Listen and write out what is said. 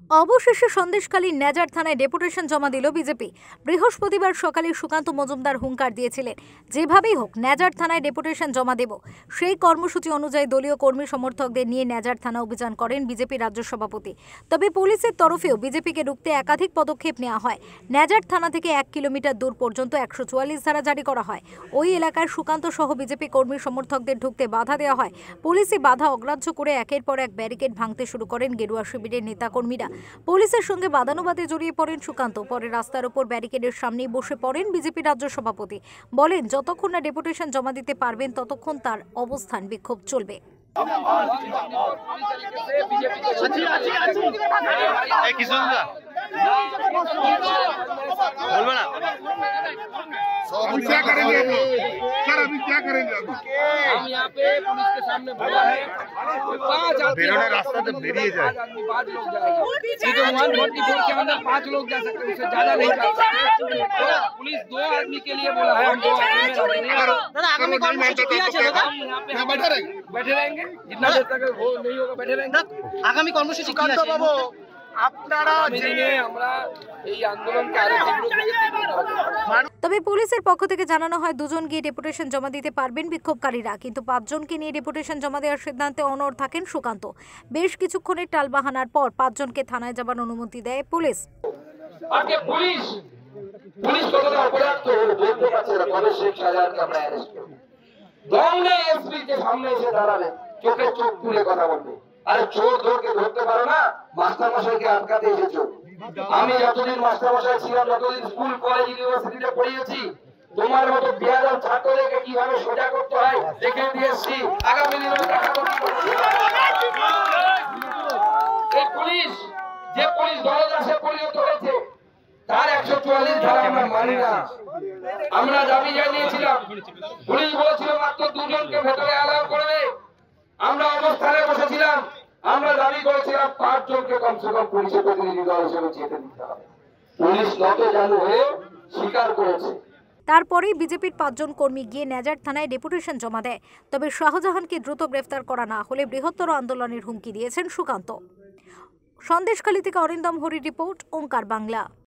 অবশেষে সন্দেশখালী নেজার থানায় ডেপুটেশন জমা দিল বিজেপি। বৃহস্পতিবার সকালে সুকান্ত মজুমদার হুঙ্কার দিয়েছিলেন, যেভাবেই হোক নেজার থানায় ডেপুটেশন জমা দেব। সেই কর্মসূচি অনুযায়ী দলীয় কর্মী সমর্থকদের নিয়ে নেজার থানা অভিযান করেন বিজেপি রাজ্য সভাপতি। তবে পুলিশের তরফেও বিজেপিকে রুখতে একাধিক পদক্ষেপ নেওয়া হয়। নেজার থানা থেকে 1 কিলোমিটার দূর পর্যন্ত 144 ধারা জারি করা হয়। ওই এলাকায় সুকান্ত সহ বিজেপি কর্মী সমর্থকদের ঢুকতে বাধা দেওয়া হয়। পুলিশি বাধা অগ্রাহ্য করে একের পর এক ব্যারিকেড ভাঙতে শুরু করেন গেরুয়া শিবিরের নেতাকর্মীরা। পুলিশের সঙ্গে বাদানুবাদে জড়িয়ে পড়েন সুকান্ত। পরে রাস্তার উপর ব্যারিকেডের সামনেই বসে পড়েন বিজেপি রাজ্য সভাপতি। বলেন, যতক্ষণ না ডেপুটেশন জমা দিতে পারবেন ততক্ষণ তার অবস্থান বিক্ষোভ চলবে। अभी क्या करेंगे सर? अभी क्या करेंगे? हम यहाँ पे पुलिस के सामने बोला है 5 आदमी रास्ता से बेरिए जाए, 5 आदमी 5 लोग जाएंगे। के अंदर 5 लोग जा सकते हैं, उससे ज्यादा नहीं जा सकते। तो पुलिस 2 आदमी के लिए बोला है। हम 2 आदमी बैठे रहेंगे जितना देर तक वो नहीं होगा, बैठे रहेंगे। आगामी কর্মসূচি কি আছে? আপনারা আমরা এই আন্দোলনকে আরো তীব্র। তবে পুলিশের পক্ষ থেকে জানানো হয়, 2 জন গিয়ে ডেপুটেশন জমা দিতে পারবেন বিক্ষোভকারীরা, কিন্তু 5 জনকে নিয়ে ডেপুটেশন জমা দেওয়ার সিদ্ধান্তে অনড় থাকেন সুকান্ত। বেশ কিছুক্ষণের টালবাহানার পর 5 জনকে থানায় যাবার অনুমতি দেয় পুলিশ। আজকে পুলিশ কতটা অপরাধ বলতে পারছে না। কবে শেখ শাহজাহানকে আমরা অ্যারেস্ট করব? দমনে এসপি কে সামনে এসে দাঁড়াবে, চোখে চোখ তুলে কথা বলবে। আরে চোর ধরকে ধরতে পারো না, মাস্টার মশাইকে আটকাতে এসেছো। আমি যতদিন মাস্টার মশাই ছিলাম, যতদিন স্কুল কলেজ ইউনিভার্সিটিতে পড়িয়েছি, তোমার মতো বেয়াদব ছাত্রদেরকে কিভাবে সোজা করতে হয় দেখে দিয়েছি। আগামী দিনে এই পুলিশ যে পুলিশ দলদাসে পরিণত হয়েছে, তার 144 ধারা আমরা মানি না। আমরা দাবি জানিয়েছিলাম, পুলিশ বলেছিল মাত্র 2 জনকে ভেতরে অ্যালাউ করবে। আমরা অবস্থানে বসেছিলাম, আমরা দাবি করেছিলাম 5 জনকে কমসে কম পুলিশের প্রতিনিধি দল হিসেবে যেতে দিতে হবে। পুলিশ নতজানু হয়ে স্বীকার করেছে। তারপরেই বিজেপির 5 জন কর্মী গিয়ে নেজার থানায় ডেপুটেশন জমা দেয়। তবে শাহজাহানকে দ্রুত গ্রেফতার করা না হলে বৃহত্তর আন্দোলনের হুমকি দিয়েছেন সুকান্ত। সন্দেশখালী থেকে অরিন্দম হরির রিপোর্ট, ওঙ্কার বাংলা।